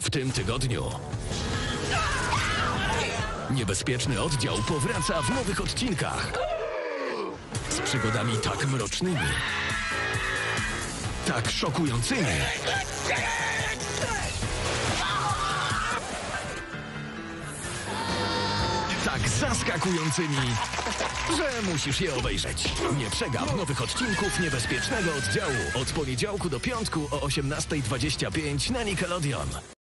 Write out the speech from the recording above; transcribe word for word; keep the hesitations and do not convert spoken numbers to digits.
W tym tygodniu niebezpieczny oddział powraca w nowych odcinkach z przygodami tak mrocznymi, tak szokującymi, tak zaskakującymi, że musisz je obejrzeć. Nie przegap nowych odcinków niebezpiecznego oddziału od poniedziałku do piątku o osiemnastej dwadzieścia pięć na Nickelodeon.